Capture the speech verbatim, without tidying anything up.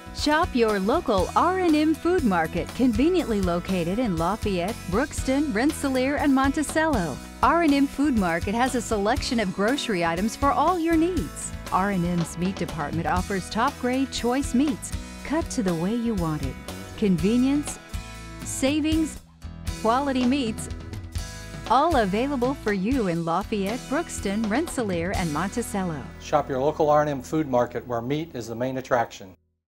Shop your local R and M Food Market, conveniently located in Lafayette, Brookston, Rensselaer, and Monticello. R and M Food Market has a selection of grocery items for all your needs. R and M's meat department offers top-grade choice meats, cut to the way you want it. Convenience, savings, quality meats, all available for you in Lafayette, Brookston, Rensselaer, and Monticello. Shop your local R and M Food Market where meat is the main attraction.